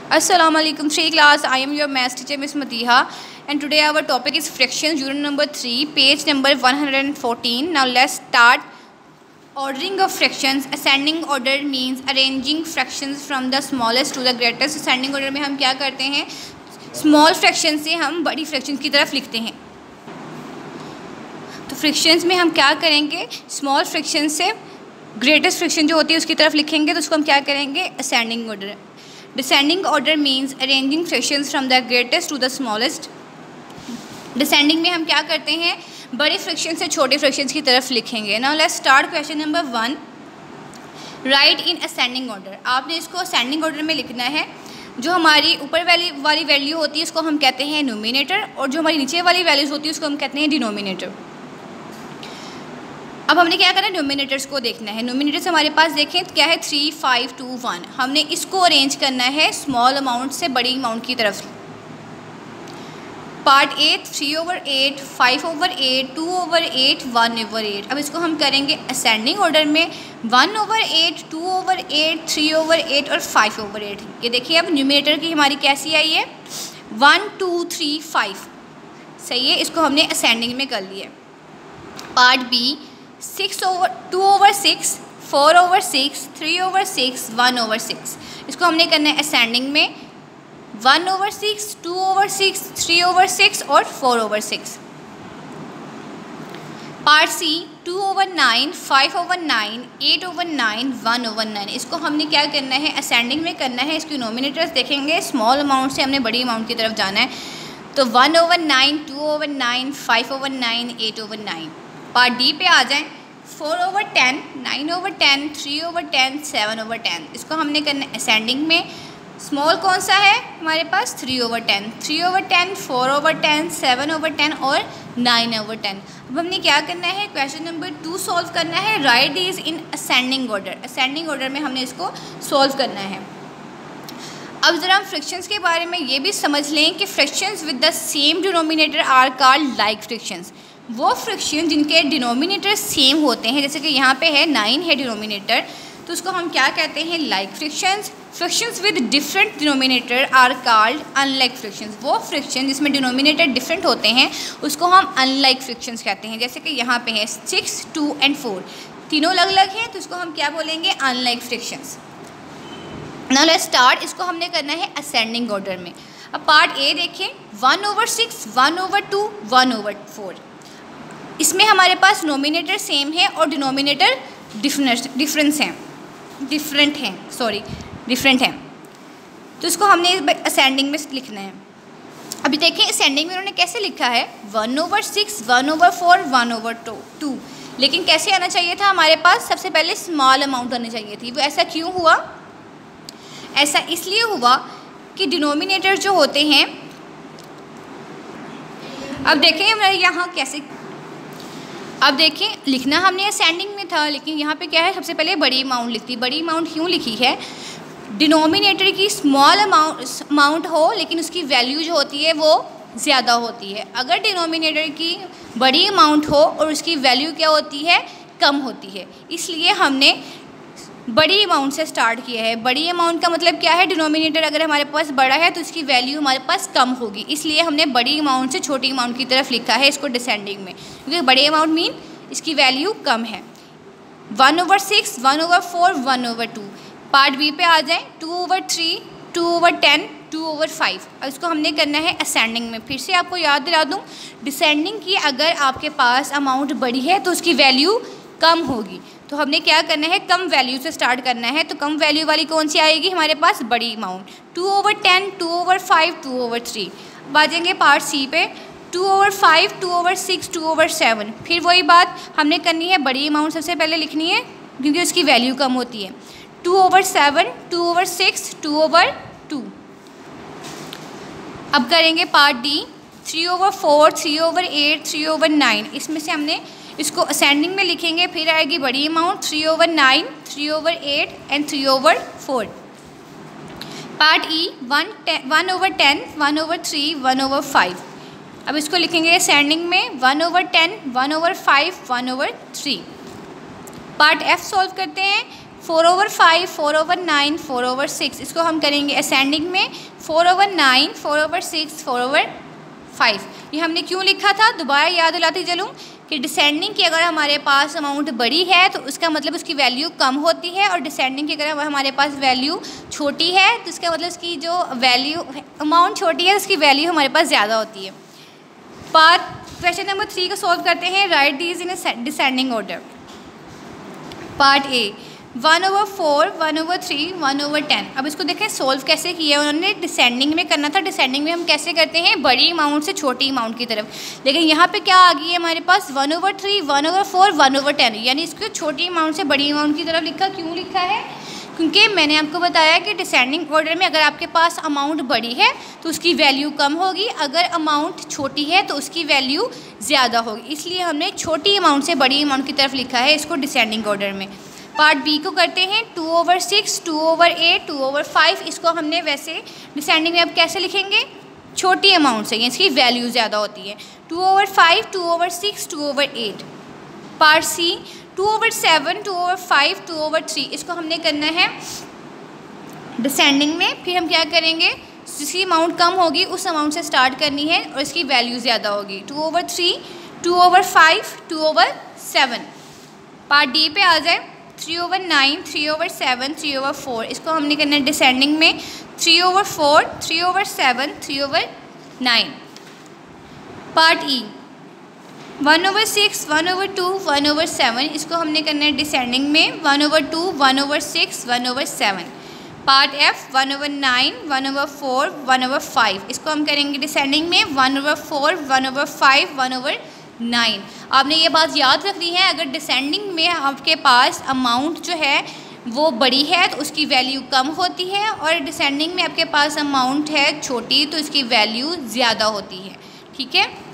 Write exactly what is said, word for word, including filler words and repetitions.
Assalamu alaikum Shri class. I am your maths teacher Miss Matiha, and today our topic is fractions, unit number three, page number one hundred fourteen. Now let's start. Ordering of fractions. Ascending order means arranging fractions from the smallest to the greatest. Ascending order में हम क्या करते हैं, small fraction से हम बड़ी fraction की तरफ लिखते हैं. तो फ्रैक्शंस में हम क्या करेंगे, स्मॉल फ्रैक्शन से ग्रेटेस्ट फ्रैक्शन जो होती है उसकी तरफ लिखेंगे, तो उसको हम क्या करेंगे, ascending order. Descending order means arranging fractions from the greatest to the smallest. Descending में हम क्या करते हैं, बड़े फ्रैक्शन से छोटे फ्रैक्शंस की तरफ लिखेंगे. Now let's start question number one. Right in ascending order. आपने इसको असेंडिंग ऑर्डर में लिखना है. जो हमारी ऊपर वाली वाली वैल्यू होती है उसको हम कहते हैं न्यूमिनेटर, और जो हमारी नीचे वाली वैल्यूज होती है उसको हम कहते हैं डिनोमिनेटर. अब हमने क्या करना है, न्यूमिनेटर्स को देखना है. न्यूमिनेटर्स हमारे पास देखें क्या है, थ्री फाइव टू वन. हमने इसको अरेंज करना है स्मॉल अमाउंट से बड़ी अमाउंट की तरफ. Part A, three over eight, five over eight, two over eight, one over eight. अब इसको हम करेंगे असेंडिंग ऑर्डर में. One over eight, two over eight, three over eight और फाइव ओवर एट. ये देखिए अब न्यूमिनेटर की हमारी कैसी आई है, वन टू थ्री फाइव. सही है, इसको हमने असेंडिंग में कर लिया. Part B, six over two over six, four over six, three over six, one over six. इसको हमने करना है असेंडिंग में. One over six, two over six, three over six और four over six. Part C, two over nine, five over nine, eight over nine, one over nine. इसको हमने क्या करना है, असेंडिंग में करना है. इसकी नोमिनेटर्स देखेंगे, स्मॉल अमाउंट से हमने बड़ी अमाउंट की तरफ जाना है. तो one over nine, two over nine, five over nine, eight over nine. Part D पे आ जाएं. Four over ten, nine over ten, three over ten, seven over ten. इसको हमने करना है असेंडिंग में. स्मॉल कौन सा है हमारे पास, three over ten, three over ten, four over ten, seven over ten और नाइन ओवर टेन. अब हमने क्या करना है, क्वेश्चन नंबर टू सॉल्व करना है. Right is in ascending order. Ascending order में हमने इसको सॉल्व करना है. अब ज़रा हम फ्रैक्शंस के बारे में ये भी समझ लें कि fractions with the same denominator are called like fractions. वो फ्रैक्शन जिनके डिनोमिनेटर सेम होते हैं, जैसे कि यहाँ पे है नाइन है डिनोमिनेटर, तो उसको हम क्या कहते हैं, like fractions. Fractions with different denominator are called unlike fractions. वो फ्रैक्शन जिसमें डिनोमिनेटर डिफरेंट होते हैं उसको हम अनलाइक फ्रैक्शंस कहते हैं. जैसे कि यहाँ पे है सिक्स, टू एंड फोर, तीनों अलग अलग हैं, तो उसको हम क्या बोलेंगे, unlike fractions. Now let's start. इसको हमने करना है असेंडिंग ऑर्डर में. अब पार्ट ए देखें. One over six, one over two, one over four. इसमें हमारे पास नोमिनेटर सेम है और डिनोमिनेटर डिफरेंस डिफरेंस हैं डिफरेंट हैं सॉरी डिफरेंट हैं. तो इसको हमने असेंडिंग में लिखना है. अभी देखें असेंडिंग में उन्होंने कैसे लिखा है, one over six, one over four, one over two two. लेकिन कैसे आना चाहिए था हमारे पास, सबसे पहले स्मॉल अमाउंट आनी चाहिए थी. वो ऐसा क्यों हुआ, ऐसा इसलिए हुआ कि डिनोमिनेटर जो होते हैं, अब देखें मैं यहाँ कैसे, अब देखें लिखना हमने असेंडिंग में था, लेकिन यहाँ पे क्या है, सबसे पहले बड़ी अमाउंट लिखती. बड़ी अमाउंट क्यों लिखी है, डिनोमिनेटर की स्मॉल अमाउंट अमाउंट हो लेकिन उसकी वैल्यू जो होती है वो ज़्यादा होती है. अगर डिनोमिनेटर की बड़ी अमाउंट हो और उसकी वैल्यू क्या होती है, कम होती है. इसलिए हमने बड़ी अमाउंट से स्टार्ट किया है. बड़ी अमाउंट का मतलब क्या है, डिनोमिनेटर अगर हमारे पास बड़ा है तो उसकी वैल्यू हमारे पास कम होगी. इसलिए हमने बड़ी अमाउंट से छोटी अमाउंट की तरफ लिखा है इसको डिसेंडिंग में, क्योंकि बड़ी अमाउंट मीन इसकी वैल्यू कम है. One over six, one over four, one over two. Part B पे आ जाएं. Two over three, two over ten, two over five. अब इसको हमने करना है असेंडिंग में. फिर से आपको याद दिला दूँ, डिसेंडिंग की अगर आपके पास अमाउंट बड़ी है तो उसकी वैल्यू कम होगी. तो हमने क्या करना है, कम वैल्यू से स्टार्ट करना है. तो कम वैल्यू वाली कौन सी आएगी हमारे पास, बड़ी amount. Two over ten, two over five, two over three. अब आ जाएंगे पार्ट सी पे. Two over five, two over six, two over seven. फिर वही बात हमने करनी है, बड़ी अमाउंट सबसे पहले लिखनी है क्योंकि उसकी वैल्यू कम होती है. Two over seven, two over six, two over two. अब करेंगे part D. Three over four, three over eight, three over nine. इसमें से हमने इसको असेंडिंग में लिखेंगे. फिर आएगी बड़ी amount, three over nine, three over eight and three over four. Part E, one one over ten, one over three, one over five. अब इसको लिखेंगे असेंडिंग में. One over ten, one over five, one over three. Part F solve करते हैं. Four over five, four over nine, four over six, इसको हम करेंगे ascending में। Four over nine, four over six, four over five, ये हमने क्यों लिखा था, दोबारा याद दिलाती चलूँ कि डिसेंडिंग की अगर हमारे पास अमाउंट बड़ी है तो उसका मतलब उसकी वैल्यू कम होती है, और डिसेंडिंग की अगर हमारे पास वैल्यू छोटी है तो इसका मतलब उसकी जो वैल्यू अमाउंट छोटी है उसकी वैल्यू हमारे पास ज़्यादा होती है। पार्ट क्वेश्चन नंबर थ्री को सॉल्व करते हैं। Right these in a descending order. Part A, one over four, one over three, one over ten. अब इसको देखें सोल्व कैसे किया उन्होंने, डिसेंडिंग में करना था। डिसेंडिंग में हम कैसे करते हैं, बड़ी अमाउंट से छोटी अमाउंट की तरफ, लेकिन यहाँ पे क्या आ गई है हमारे पास, one over three, one over four, one over ten, यानी इसको छोटी अमाउंट से बड़ी अमाउंट की तरफ लिखा। क्यों लिखा है, क्योंकि मैंने आपको बताया कि डिसेंडिंग ऑर्डर में अगर आपके पास अमाउंट बड़ी है तो उसकी वैल्यू कम होगी, अगर अमाउंट छोटी है तो उसकी वैल्यू ज़्यादा होगी, इसलिए हमने छोटी अमाउंट से बड़ी अमाउंट की तरफ लिखा है इसको डिसेंडिंग ऑर्डर में। पार्ट बी को करते हैं। Two over six, two over eight, two over five, इसको हमने वैसे डिसेंडिंग में अब कैसे लिखेंगे, छोटी अमाउंट से, इसकी वैल्यू ज़्यादा होती है। Two over five, two over six, two over eight. Part C, two over seven, two over five, two over three, इसको हमने करना है डिसेंडिंग में। फिर हम क्या करेंगे, जिसकी अमाउंट कम होगी उस अमाउंट से स्टार्ट करनी है और इसकी वैल्यू ज़्यादा होगी। Two over three, two over five, two over seven. Part D पे आ जाए। Three over nine, three over seven, three over four, इसको हमने करना है डिसेंडिंग में। Three over four, three over seven, three over nine. Part E, one over six, one over two, one over seven, इसको हमने करना है डिसेंडिंग में। One over two, one over six, one over seven. Part F, one over nine, one over four, one over five, इसको हम करेंगे descending में। One over four, one over five, one over nine. आपने ये बात याद रखनी है, अगर डिसेंडिंग में आपके पास अमाउंट जो है वो बड़ी है तो उसकी वैल्यू कम होती है, और डिसेंडिंग में आपके पास अमाउंट है छोटी तो इसकी वैल्यू ज़्यादा होती है। ठीक है।